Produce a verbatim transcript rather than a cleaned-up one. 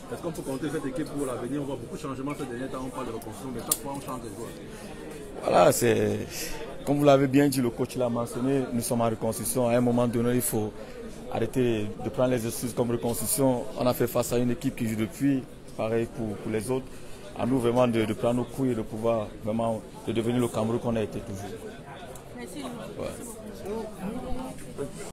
Est-ce qu'on peut compter cette équipe pour l'avenir? On voit beaucoup de changements ces derniers temps, on parle de reconstruction, mais chaque fois on change des joueurs. Voilà, c'est comme vous l'avez bien dit, le coach l'a mentionné, nous sommes en reconstruction. À un moment donné, il faut arrêter de prendre les excuses comme reconstruction. On a fait face à une équipe qui joue depuis, pareil pour, pour les autres. À nous vraiment de, de prendre nos couilles et de pouvoir vraiment de devenir le Cameroun qu'on a été toujours. Merci. Ouais.